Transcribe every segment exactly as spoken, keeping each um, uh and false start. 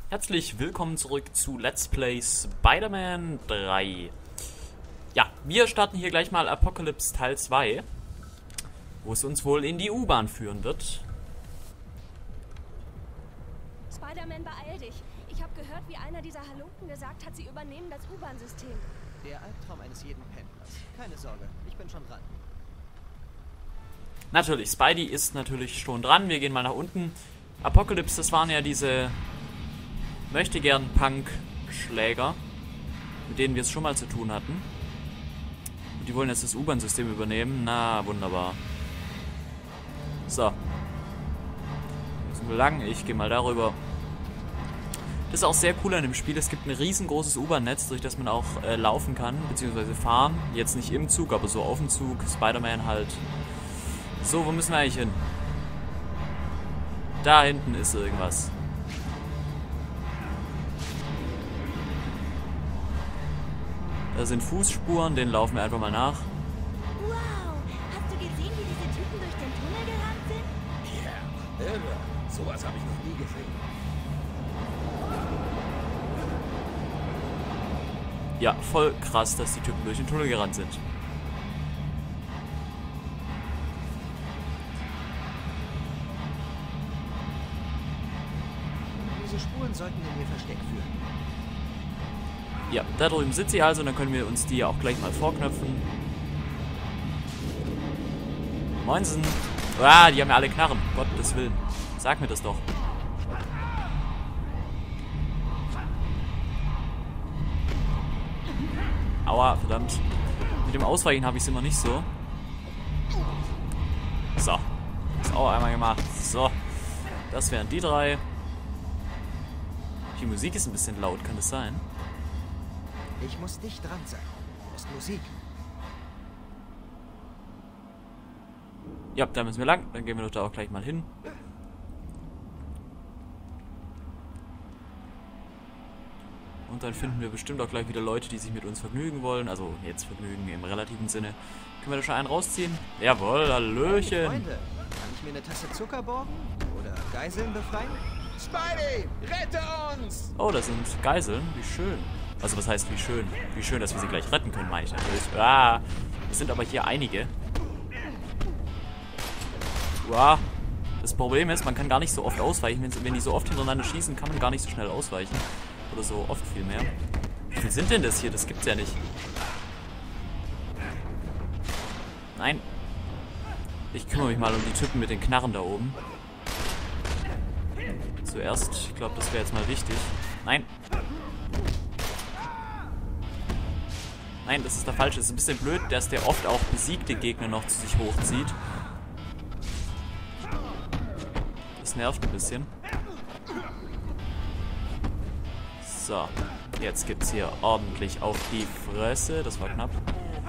Herzlich willkommen zurück zu Let's Play Spider-Man drei. Ja, wir starten hier gleich mal Apocalypse Teil zwei, wo es uns wohl in die U-Bahn führen wird. Spider-Man, beeil dich. Ich habe gehört, wie einer dieser Halunken gesagt hat, sie übernehmen das U-Bahn-System. Der Albtraum eines jeden Pendlers. Keine Sorge, ich bin schon dran. Natürlich, Spidey ist natürlich schon dran. Wir gehen mal nach unten. Apocalypse, das waren ja diese möchte gern Punk-Schläger, mit denen wir es schon mal zu tun hatten. Und die wollen jetzt das U-Bahn-System übernehmen. Na, wunderbar. So. Müssen wir lang. Ich gehe mal darüber. Das ist auch sehr cool an dem Spiel. Es gibt ein riesengroßes U-Bahn-Netz, durch das man auch äh, laufen kann, beziehungsweise fahren. Jetzt nicht im Zug, aber so auf dem Zug. Spider-Man halt. So, wo müssen wir eigentlich hin? Da hinten ist irgendwas. Da sind Fußspuren, denen laufen wir einfach mal nach. Wow, hast du gesehen, wie diese Typen durch den Tunnel gerannt sind? Ja, irre. Sowas habe ich noch nie gesehen. Ja, voll krass, dass die Typen durch den Tunnel gerannt sind. Diese Spuren sollten in ihr Versteck führen. Ja, da drüben sitzt sie also, dann können wir uns die auch gleich mal vorknöpfen. Moinsen. Ah, die haben ja alle Knarren. Gottes Willen. Sag mir das doch. Aua, verdammt. Mit dem Ausweichen habe ich es immer nicht so. So. Das auch einmal gemacht. So. Das wären die drei. Die Musik ist ein bisschen laut, kann das sein? Ich muss dicht dran sein. Das ist Musik. Ja, da müssen wir lang. Dann gehen wir doch da auch gleich mal hin. Und dann finden wir bestimmt auch gleich wieder Leute, die sich mit uns vergnügen wollen. Also jetzt Vergnügen im relativen Sinne. Können wir da schon einen rausziehen? Jawohl, Hallöchen. Freunde, kann ich mir eine Tasse Zucker borgen? Oder Geiseln befreien? Spidey, rette uns! Oh, das sind Geiseln. Wie schön. Also was heißt wie schön? Wie schön, dass wir sie gleich retten können, meine ich natürlich. Ah, es sind aber hier einige. Wow. Das Problem ist, man kann gar nicht so oft ausweichen. Wenn, wenn die so oft hintereinander schießen, kann man gar nicht so schnell ausweichen. Oder so oft viel mehr. Wie viel sind denn das hier? Das gibt's ja nicht. Nein. Ich kümmere mich mal um die Typen mit den Knarren da oben. Zuerst. Ich glaube, das wäre jetzt mal wichtig. Nein. Nein, das ist der falsche. Das ist ein bisschen blöd, dass der oft auch besiegte Gegner noch zu sich hochzieht. Das nervt ein bisschen. So, jetzt gibt's hier ordentlich auf die Fresse. Das war knapp.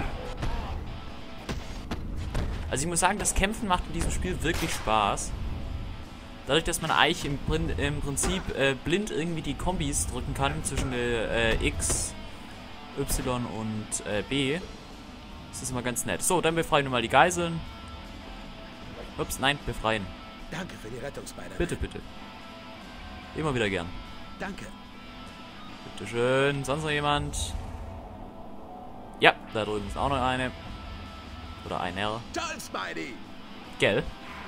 Also ich muss sagen, das Kämpfen macht in diesem Spiel wirklich Spaß. Dadurch, dass man eigentlich im, Prin im Prinzip äh, blind irgendwie die Kombis drücken kann zwischen äh, X, Y und äh, B. Das ist immer ganz nett. So, dann befreien wir mal die Geiseln. Ups, nein, befreien. Danke für die Rettung, Spider-Man. Bitte, bitte. Immer wieder gern. Danke. Bitteschön. Sonst noch jemand? Ja, da drüben ist auch noch eine. Oder einer. Toll, Spidey! Gell?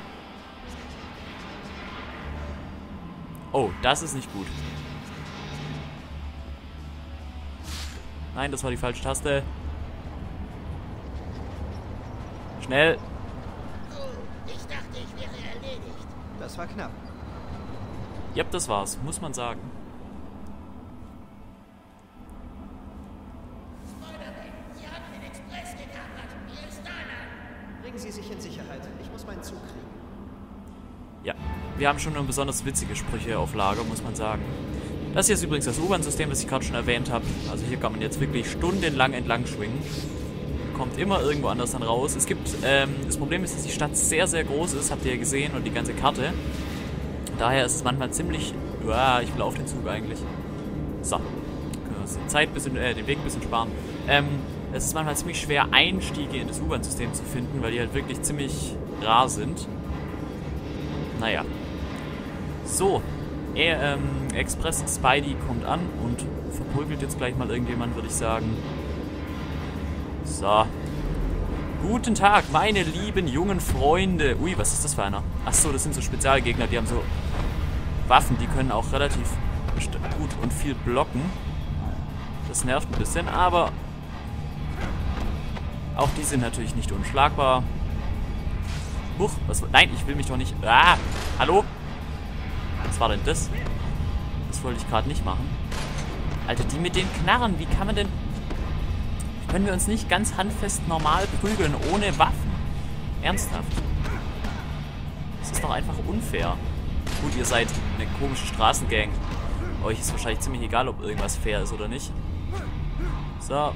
Oh, das ist nicht gut. Nein, das war die falsche Taste. Schnell. Ich dachte, ich wäre erledigt. Das war knapp. Ja, das war's, muss man sagen. Spider-Man, Sie haben den Express gekapert. Hier ist Dana. Bringen Sie sich in Sicherheit. Ich muss meinen Zug kriegen. Ja, wir haben schon eine besonders witzige Sprüche auf Lager, muss man sagen. Das hier ist übrigens das U-Bahn-System, das ich gerade schon erwähnt habe. Also hier kann man jetzt wirklich stundenlang entlang schwingen. Kommt immer irgendwo anders dann raus. Es gibt, ähm, das Problem ist, dass die Stadt sehr, sehr groß ist, habt ihr ja gesehen, und die ganze Karte. Daher ist es manchmal ziemlich... Uah, ich will auf den Zug eigentlich. So. Können wir uns die Zeit bisschen, äh, den Weg ein bisschen sparen. Ähm, es ist manchmal ziemlich schwer, Einstiege in das U-Bahn-System zu finden, weil die halt wirklich ziemlich rar sind. Naja. So. Er, ähm, Express Spidey kommt an und verprügelt jetzt gleich mal irgendjemand, würde ich sagen. So. Guten Tag, meine lieben jungen Freunde. Ui, was ist das für einer? Achso, das sind so Spezialgegner, die haben so Waffen, die können auch relativ gut und viel blocken. Das nervt ein bisschen, aber auch die sind natürlich nicht unschlagbar. Huch, was... Nein, ich will mich doch nicht... Ah, hallo? Was war denn das? Das wollte ich gerade nicht machen. Alter, die mit den Knarren, wie kann man denn... Können wir uns nicht ganz handfest normal prügeln, ohne Waffen? Ernsthaft? Das ist doch einfach unfair. Gut, ihr seid eine komische Straßengang. Euch ist wahrscheinlich ziemlich egal, ob irgendwas fair ist oder nicht. So.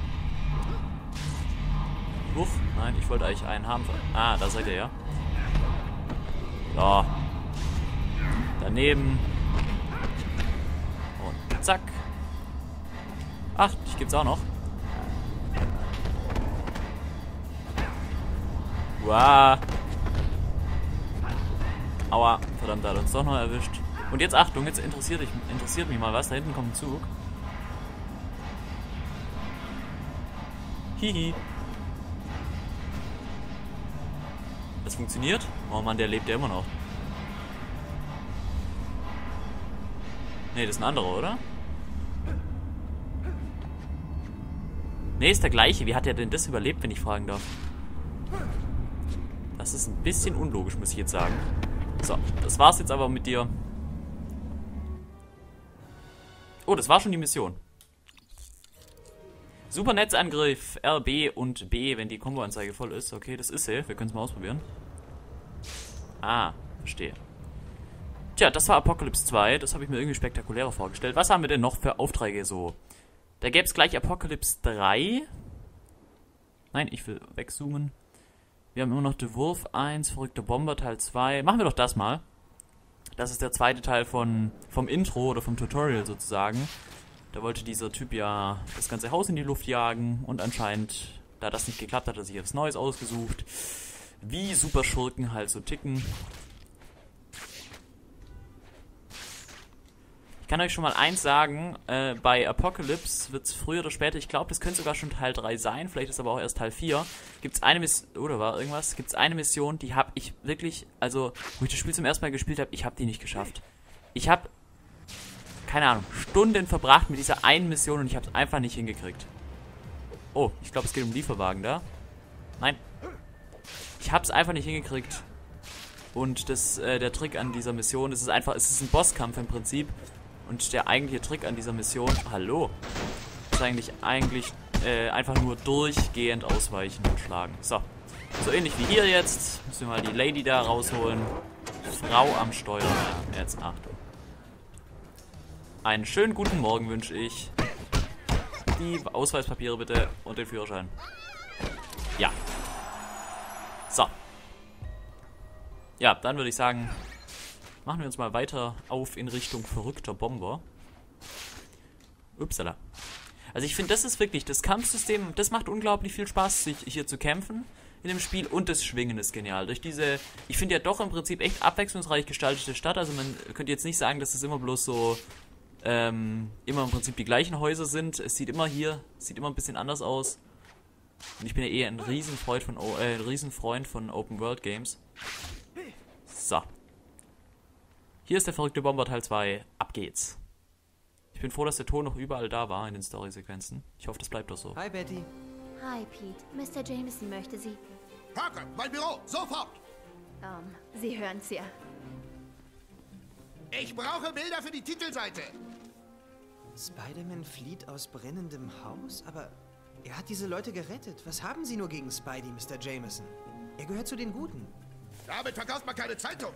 Huch, nein, ich wollte eigentlich einen haben. Ah, da seid ihr ja. So. Daneben. Und zack. Ach, dich gibt's auch noch. Wow. Aua, verdammt, da hat uns doch noch erwischt. Und jetzt Achtung, jetzt interessiert, ich, interessiert mich mal was. Da hinten kommt ein Zug. Hihi. Das funktioniert? Oh Mann, der lebt ja immer noch. Ne, das ist ein anderer, oder? Ne, ist der gleiche. Wie hat er denn das überlebt, wenn ich fragen darf? Das ist ein bisschen unlogisch, muss ich jetzt sagen. So, das war's jetzt aber mit dir. Oh, das war schon die Mission. Supernetzangriff, R B und B, wenn die Komboanzeige voll ist. Okay, das ist sie. Wir können es mal ausprobieren. Ah, verstehe. Tja, das war Apocalypse zwei. Das habe ich mir irgendwie spektakulärer vorgestellt. Was haben wir denn noch für Aufträge so? Da gäbe es gleich Apocalypse drei. Nein, ich will wegzoomen. Wir haben immer noch The Wolf eins, Verrückter Bomber Teil zwei. Machen wir doch das mal. Das ist der zweite Teil von, vom Intro oder vom Tutorial sozusagen. Da wollte dieser Typ ja das ganze Haus in die Luft jagen. Und anscheinend, da das nicht geklappt hat, hat er sich etwas Neues ausgesucht. Wie Superschurken halt so ticken. Ich kann euch schon mal eins sagen, äh, bei Apocalypse wird es früher oder später, ich glaube, das könnte sogar schon Teil drei sein, vielleicht ist aber auch erst Teil vier, gibt es eine Mission, oder war irgendwas, gibt es eine Mission, die habe ich wirklich, also, wo ich das Spiel zum ersten Mal gespielt habe, ich habe die nicht geschafft. Ich habe, keine Ahnung, Stunden verbracht mit dieser einen Mission und ich habe es einfach nicht hingekriegt. Oh, ich glaube, es geht um Lieferwagen da. Nein. Ich habe es einfach nicht hingekriegt. Und das, äh, der Trick an dieser Mission, das ist einfach, es ist ein Bosskampf im Prinzip. Und der eigentliche Trick an dieser Mission, hallo, ist eigentlich eigentlich äh, einfach nur durchgehend ausweichen und schlagen. So, so ähnlich wie hier jetzt. Müssen wir mal die Lady da rausholen. Frau am Steuer. Jetzt Achtung. Einen schönen guten Morgen wünsche ich. Die Ausweispapiere bitte und den Führerschein. Ja. So. Ja, dann würde ich sagen, machen wir uns mal weiter auf in Richtung Verrückter Bomber. Upsala. Also ich finde, das ist wirklich, das Kampfsystem, das macht unglaublich viel Spaß, sich hier zu kämpfen in dem Spiel. Und das Schwingen ist genial. Durch diese, ich finde ja doch im Prinzip echt abwechslungsreich gestaltete Stadt. Also man könnte jetzt nicht sagen, dass es immer bloß so, ähm, immer im Prinzip die gleichen Häuser sind. Es sieht immer hier, sieht immer ein bisschen anders aus. Und ich bin ja eh ein Riesenfreund von, äh, ein Riesenfreund von Open World Games. So. Hier ist der Verrückte Bomber Teil zwei. Ab geht's. Ich bin froh, dass der Ton noch überall da war in den Story-Sequenzen. Ich hoffe, das bleibt doch so. Hi, Betty. Hi, Pete. Mister Jameson möchte Sie. Parker, mein Büro, sofort! Um, Sie hören's ja. Ich brauche Bilder für die Titelseite. Spider-Man flieht aus brennendem Haus? Aber er hat diese Leute gerettet. Was haben Sie nur gegen Spidey, Mister Jameson? Er gehört zu den Guten. Damit verkauft man keine Zeitung.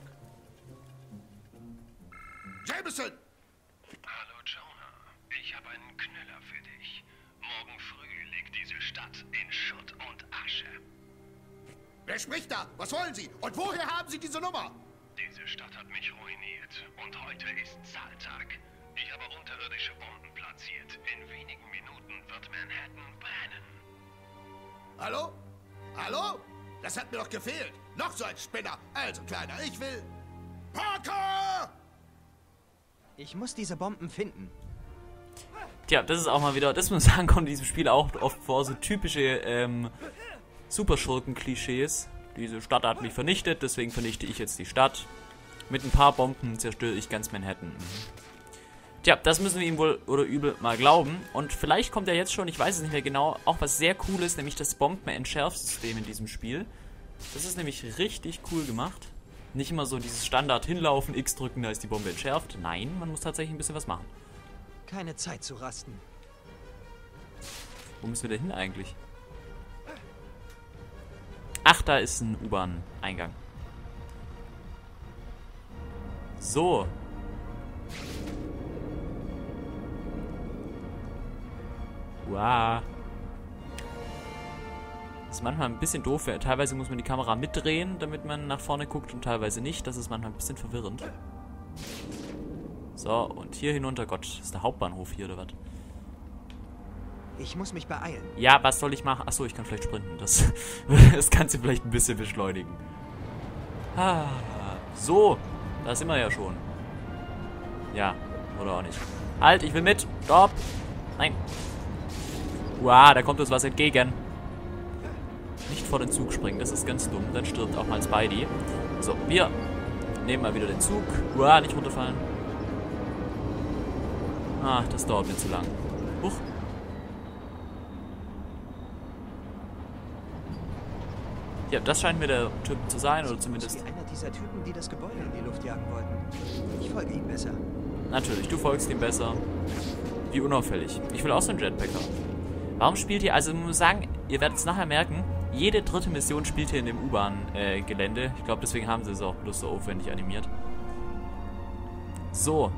Jameson! Hallo, Jonah. Ich habe einen Knüller für dich. Morgen früh liegt diese Stadt in Schutt und Asche. Wer spricht da? Was wollen Sie? Und woher haben Sie diese Nummer? Diese Stadt hat mich ruiniert und heute ist Zahltag. Ich habe unterirdische Bomben platziert. In wenigen Minuten wird Manhattan brennen. Hallo? Hallo? Das hat mir doch gefehlt. Noch so ein Spinner. Also, Kleiner, ich will... Parker! Ich muss diese Bomben finden. Tja, das ist auch mal wieder, das muss man sagen, kommt in diesem Spiel auch oft vor, so typische ähm, Superschurken-Klischees. Diese Stadt hat mich vernichtet, deswegen vernichte ich jetzt die Stadt. Mit ein paar Bomben zerstöre ich ganz Manhattan. Tja, das müssen wir ihm wohl oder übel mal glauben. Und vielleicht kommt ja jetzt schon, ich weiß es nicht mehr genau, auch was sehr Cooles, nämlich das Bomben-Entschärfsystem in diesem Spiel. Das ist nämlich richtig cool gemacht. Nicht immer so dieses Standard hinlaufen, X drücken, da ist die Bombe entschärft. Nein, man muss tatsächlich ein bisschen was machen. Keine Zeit zu rasten. Wo müssen wir denn hin eigentlich? Ach, da ist ein U-Bahn-Eingang. So. Wow. Das ist manchmal ein bisschen doof. Teilweise muss man die Kamera mitdrehen, damit man nach vorne guckt und teilweise nicht. Das ist manchmal ein bisschen verwirrend. So, und hier hinunter. Gott, ist der Hauptbahnhof hier oder was? Ich muss mich beeilen. Ja, was soll ich machen? Achso, ich kann vielleicht sprinten. Das, das Ganze vielleicht ein bisschen beschleunigen. Ah, so, da sind wir ja schon. Ja, oder auch nicht. Halt, ich will mit. Stopp. Nein. Wow, da kommt uns was entgegen. Nicht vor den Zug springen, das ist ganz dumm. Dann stirbt auch mal Spidey. So, wir nehmen mal wieder den Zug. Wow, nicht runterfallen. Ach, das dauert mir zu lang. Huch. Ja, das scheint mir der Typ zu sein, oder zumindest... Wie einer dieser Typen, die das Gebäude in die Luft jagen wollten. Ich folge ihm besser. Natürlich, du folgst ihm besser. Wie unauffällig. Ich will auch so einen Jetpack haben. Warum spielt ihr... Also, ich muss sagen, ihr werdet es nachher merken, jede dritte Mission spielt hier in dem U-Bahn-Gelände. Äh, ich glaube, deswegen haben sie es auch bloß so aufwendig animiert. So.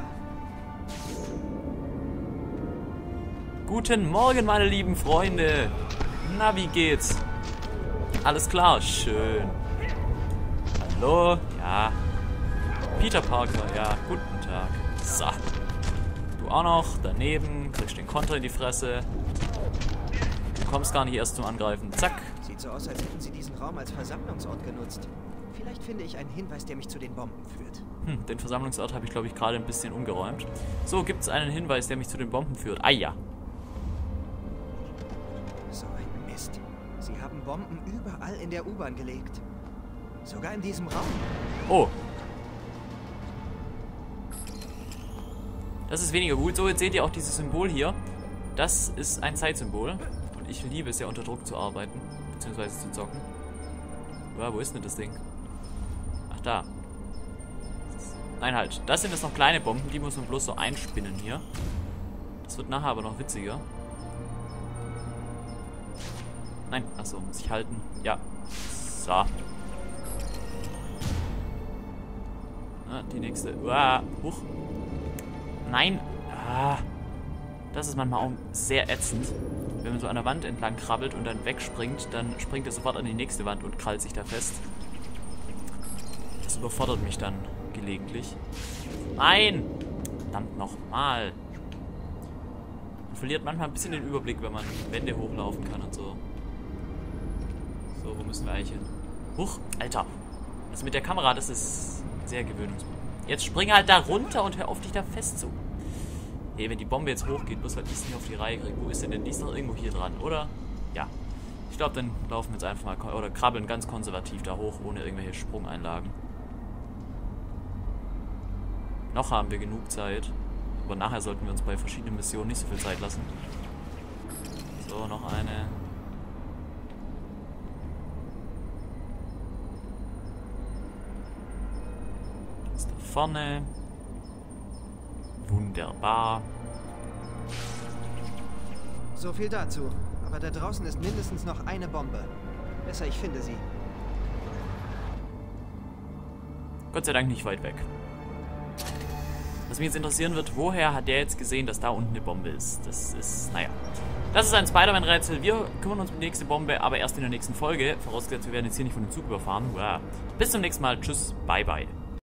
Guten Morgen, meine lieben Freunde. Na, wie geht's? Alles klar, schön. Hallo, ja. Peter Parker, ja, guten Tag. So. Du auch noch, daneben, kriegst den Konter in die Fresse. Du kommst gar nicht erst zum Angreifen. Zack. Sieht so aus, als hätten sie diesen Raum als Versammlungsort genutzt. Vielleicht finde ich einen Hinweis, der mich zu den Bomben führt. Hm, den Versammlungsort habe ich, glaube ich, gerade ein bisschen umgeräumt. So, gibt es einen Hinweis, der mich zu den Bomben führt? Ah ja. So ein Mist. Sie haben Bomben überall in der U-Bahn gelegt. Sogar in diesem Raum. Oh. Das ist weniger gut. So, jetzt seht ihr auch dieses Symbol hier. Das ist ein Zeitsymbol. Und ich liebe es ja, unter Druck zu arbeiten. Beziehungsweise zu zocken. Ja, wo ist denn das Ding? Ach, da. Nein, halt. Das sind jetzt noch kleine Bomben. Die muss man bloß so einspinnen hier. Das wird nachher aber noch witziger. Nein, achso, muss ich halten. Ja. So. Ah, die nächste. Uah. Huch. Nein. Ah. Das ist manchmal auch sehr ätzend. Wenn man so an der Wand entlang krabbelt und dann wegspringt, dann springt er sofort an die nächste Wand und krallt sich da fest. Das überfordert mich dann gelegentlich. Nein! Verdammt nochmal. Man verliert manchmal ein bisschen den Überblick, wenn man Wände hochlaufen kann und so. So, wo müssen wir eigentlich hin? Huch, Alter. Das mit der Kamera, das ist sehr gewöhnungsbedürftig. Jetzt spring halt da runter und hör auf, dich da fest zu. Hey, wenn die Bombe jetzt hochgeht, bloß weil ich es nicht auf die Reihe kriege. Wo ist denn denn? Die ist doch irgendwo hier dran, oder? Ja. Ich glaube, dann laufen wir jetzt einfach mal, oder krabbeln ganz konservativ da hoch, ohne irgendwelche Sprungeinlagen. Noch haben wir genug Zeit. Aber nachher sollten wir uns bei verschiedenen Missionen nicht so viel Zeit lassen. So, noch eine. Das da vorne. Wunderbar. So viel dazu. Aber da draußen ist mindestens noch eine Bombe. Besser, ich finde sie. Gott sei Dank nicht weit weg. Was mich jetzt interessieren wird, woher hat der jetzt gesehen, dass da unten eine Bombe ist? Das ist, naja. Das ist ein Spider-Man-Rätsel. Wir kümmern uns um die nächste Bombe, aber erst in der nächsten Folge. Vorausgesetzt, wir werden jetzt hier nicht von dem Zug überfahren. Uah. Bis zum nächsten Mal. Tschüss. Bye, bye.